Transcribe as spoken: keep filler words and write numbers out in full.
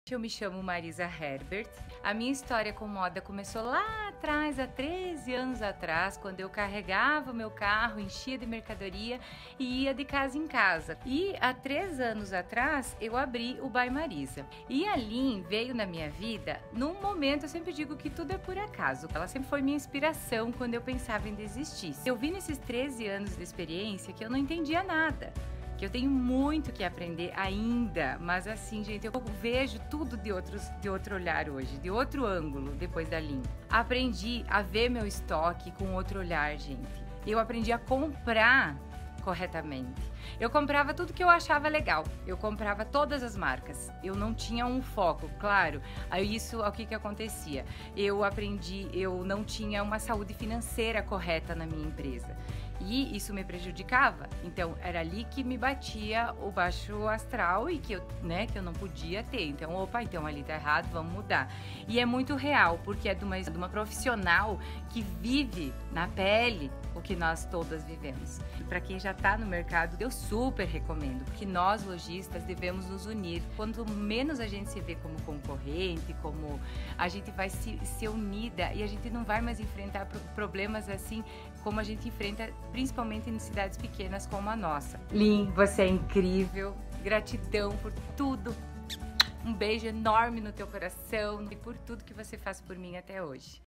Eu me chamo Marisa Herbert. A minha história com moda começou lá atrás, há treze anos atrás, quando eu carregava o meu carro, enchia de mercadoria e ia de casa em casa. E há três anos atrás eu abri o By Marisa. E a Lin veio na minha vida num momento, eu sempre digo que tudo é por acaso. Ela sempre foi minha inspiração quando eu pensava em desistir. Eu vi nesses treze anos de experiência que eu não entendia nada, que eu tenho muito que aprender ainda, mas assim, gente, eu vejo tudo de, outros, de outro olhar hoje, de outro ângulo, depois da Lin. Aprendi a ver meu estoque com outro olhar, gente. Eu aprendi a comprar corretamente. Eu comprava tudo que eu achava legal, eu comprava todas as marcas, eu não tinha um foco, claro. Aí isso, o que que acontecia? Eu aprendi, eu não tinha uma saúde financeira correta na minha empresa. E isso me prejudicava, então era ali que me batia o baixo astral e que eu, né, que eu não podia ter. Então, opa, então ali tá errado, vamos mudar. E é muito real, porque é de uma, de uma profissional que vive na pele o que nós todas vivemos. E para quem já tá no mercado, eu super recomendo, porque nós lojistas devemos nos unir. Quanto menos a gente se vê como concorrente, como a gente vai se, se unida e a gente não vai mais enfrentar problemas assim como a gente enfrenta principalmente em cidades pequenas como a nossa. Lin, você é incrível, gratidão por tudo, um beijo enorme no teu coração e por tudo que você faz por mim até hoje.